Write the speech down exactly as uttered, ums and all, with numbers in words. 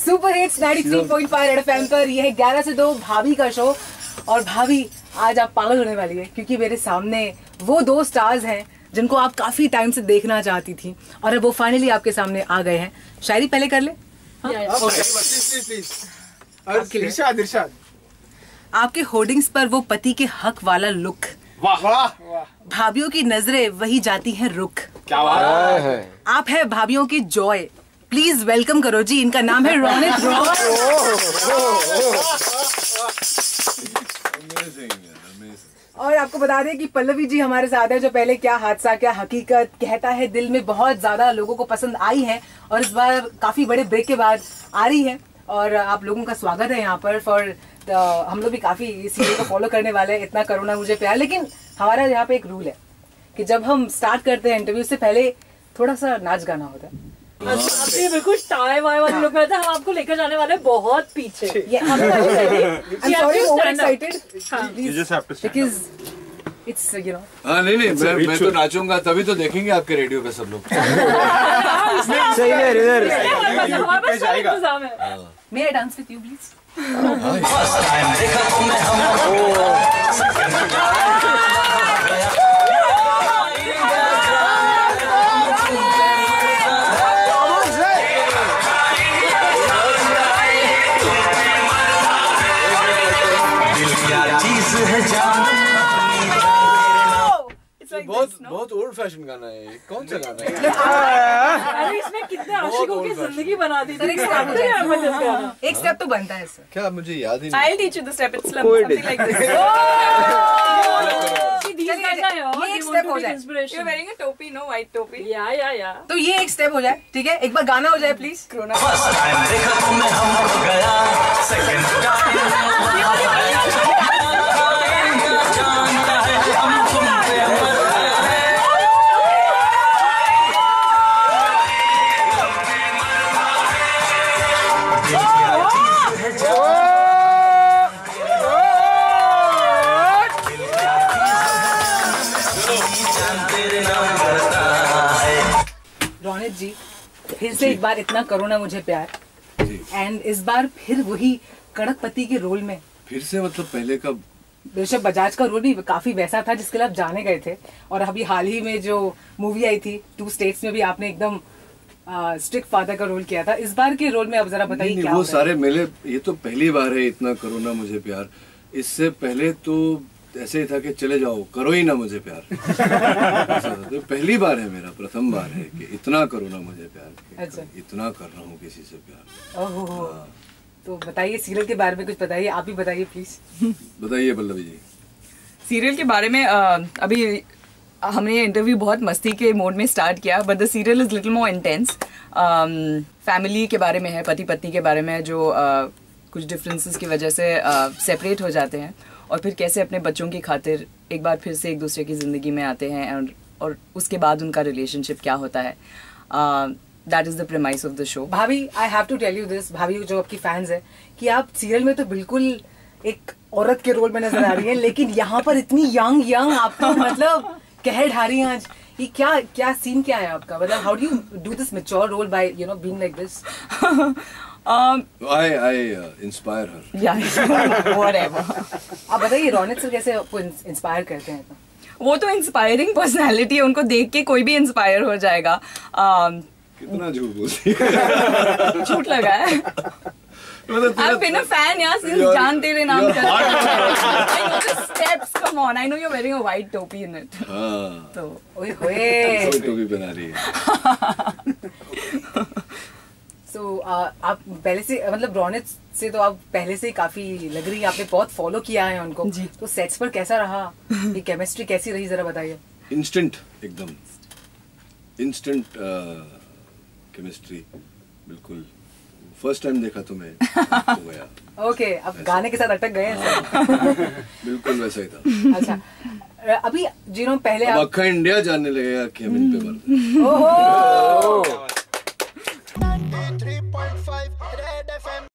Super hits ninety three point five red FM पर ये है ग्यारह से दो भाभी का शो। और भाभी आज आप पागल होने वाली है क्योंकि मेरे सामने वो दो स्टार्स हैं जिनको आप काफी टाइम से देखना चाहती थी और अब वो फाइनली आपके सामने आ गए हैं। शायरी पहले कर ले। इरशाद आपके होर्डिंग्स पर वो पति के हक वाला लुक, वाह वाह, भाभियों की नजरें वही जाती हैं रुक। क्या बात है। आप है भाभियों की जॉय, प्लीज वेलकम करो जी। इनका नाम है रोनित रॉय। और आपको बता दें कि पल्लवी जी हमारे साथ है जो पहले क्या हादसा क्या हकीकत कहता है दिल में बहुत ज्यादा लोगों को पसंद आई है और इस बार काफी बड़े ब्रेक के बाद आ रही है और आप लोगों का स्वागत है यहाँ पर। फॉर हम लोग भी काफी इसी को फॉलो करने वाले हैं, इतना करोना मुझे प्यार। लेकिन हमारा यहाँ पे एक रूल है कि जब हम स्टार्ट करते हैं इंटरव्यू से पहले थोड़ा सा नाच गाना होता है। आपने बिल्कुल टाइम आए वाले लोग रहते हैं, हम आपको लेकर जाने वाले बहुत पीछे। Yeah, I'm sorry, overexcited. You just have to stand because it's you know. हाँ नहीं नहीं मैं मैं तो नाचूंगा तभी तो देखेंगे आपके रेडियो पे सब लोग। सही है इधर हमारे पास सब इंतजाम है। May I dance with you please? बहुत बहुत ओल्ड फैशन गाना है, कौन सा गाना है? अरे इसमें कितने आशिकों की जिंदगी बना दी थी। एक स्टेप तो बनता है सर। क्या मुझे याद ही नहीं। I'll teach you the step. It's something like this. ये एक स्टेप हो जाए। You're wearing a topi, no white topi. या या या तो ये एक स्टेप हो जाए, ठीक है? एक बार गाना हो जाए प्लीज। रोनित जी फिर से एक बार इतना करो ना मुझे प्यार एंड इस बार फिर वही कड़क पति के रोल में। फिर से मतलब पहले का ऋषभ बजाज का रोल भी काफी वैसा था जिसके लिए आप जाने गए थे और अभी हाल ही में जो मूवी आई थी टू स्टेट्स में भी आपने एकदम स्ट्रिक्ट फादर का रोल किया था। इस बार के रोल में आप जरा बताइए क्या वो सारे मेले। ये तो पहली बार है इतना करो ना मुझे प्यार। इससे पहले तो ऐसे ही था कि चले जाओ करो ही ना मुझे प्यार। तो पहली बार है मेरा, प्रथम बार है कि इतना करो ना मुझे प्यार। अच्छा। इतना कर रहा हूँ किसी से प्यार। ओहो। तो बताइए सीरियल के बारे में कुछ बताइए, आप भी बताइए प्लीज। बताइए पल्लवी जी। सीरियल के बारे में आ, अभी हमने इंटरव्यू बहुत मस्ती के मोड में स्टार्ट किया but the serial is little more intense. Family के बारे में है, पति पत्नी के बारे में जो uh, कुछ डिफरेंसेस की वजह से सेपरेट uh, हो जाते हैं और फिर कैसे अपने बच्चों की खातिर एक बार फिर से एक दूसरे की ज़िंदगी में आते हैं और, और उसके बाद उनका रिलेशनशिप क्या होता है। That is the premise of the show. भाभी I have to tell you this, भाभी जो आपकी फैंस है कि आप सीरियल में तो बिल्कुल एक औरत के रोल में नजर आ रही है लेकिन यहाँ पर इतनी यंग यंग आपको मतलब कहर ढा रही हैं आज। ये क्या क्या सीन क्या है आपका? मतलब how do you do this mature role by you know being like this? Um, I I uh, inspire her. Yeah, whatever. आप बताइए रोनित सर कैसे आपको इंस्पायर करते हैं? वो तो इंस्पायरिंग पर्सनालिटी है, उनको देख के कोई भी इंस्पायर हो जाएगा। um, कितना झूठ बोलती है। झूठ लगा है। I've been a fan यार since जान तेरे नाम का। I know the steps, come on. I know you're wearing a white topi in it. हाँ। तो ओए होए। टोपी बना रही है। So, uh, आप पहले से मतलब रोनित से तो आप पहले से ही काफी लग रही है, आपने बहुत फॉलो किया है उनको जी। तो सेट्स पर कैसा रहा, ये केमिस्ट्री कैसी रही जरा बताइए। इंस्टेंट, एकदम इंस्टेंट केमिस्ट्री, बिल्कुल फर्स्ट टाइम देखा तो मैं तो गया। ओके, अब गाने के साथ अटक गए हैं। बिल्कुल वैसा ही था। अच्छा, अभी जिन्होंने पहले अब आप... अक्खा इंडिया जानने लगेगा कि हम इन पे मरते हैं।